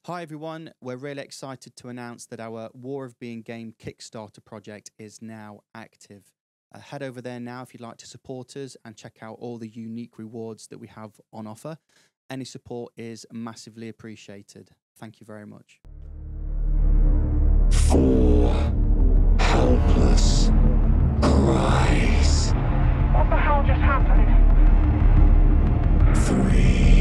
Hi everyone, we're really excited to announce that our War of Being Game Kickstarter project is now active. Head over there now if you'd like to support us and check out all the unique rewards that we have on offer. Any support is massively appreciated. Thank you very much. 4. Helpless. Arise. What the hell just happened? 3.